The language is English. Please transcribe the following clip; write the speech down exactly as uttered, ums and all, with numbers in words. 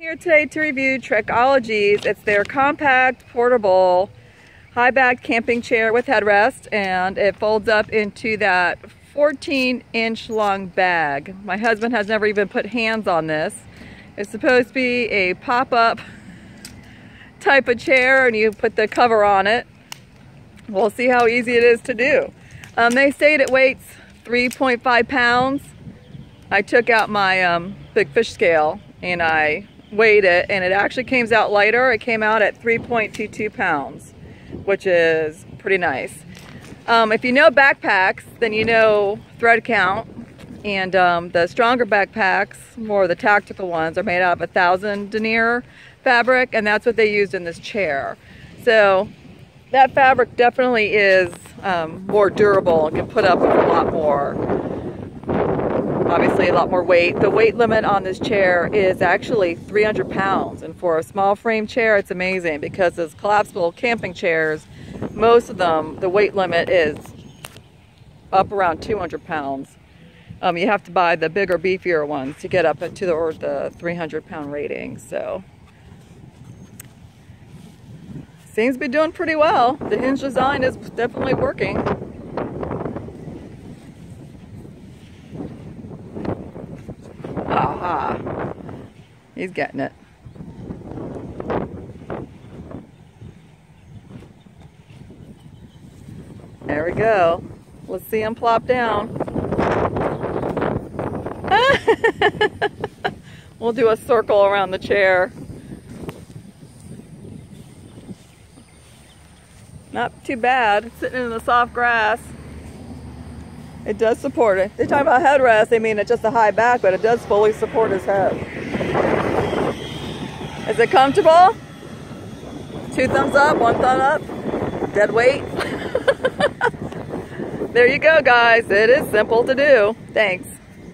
Here today to review Trekologies. It's their compact, portable, high-backed camping chair with headrest, and it folds up into that fourteen inch long bag. My husband has never even put hands on this. It's supposed to be a pop-up type of chair, and you put the cover on it. We'll see how easy it is to do. Um, they say it weighs three point five pounds. I took out my um, big fish scale and I weighed it, and it actually came out lighter. It came out at three point two two pounds, which is pretty nice. Um, if you know backpacks, then you know thread count, and um, the stronger backpacks, more the tactical ones, are made out of a thousand denier fabric, and that's what they used in this chair. So that fabric definitely is um, more durable and can put up with a lot more. Obviously a lot more weight. The weight limit on this chair is actually three hundred pounds, and for a small frame chair it's amazing, because as collapsible camping chairs, most of them, the weight limit is up around two hundred pounds. Um, you have to buy the bigger, beefier ones to get up to the, or the three hundred pound rating. So seems to be doing pretty well. The hinge design is definitely working. Aha, he's getting it. There we go. Let's see him plop down. We'll do a circle around the chair. Not too bad. It's sitting in the soft grass. It does support it. They talk about headrest, they mean it's just a high back, but it does fully support his head. Is it comfortable? Two thumbs up, one thumb up. Dead weight. There you go, guys. It is simple to do. Thanks.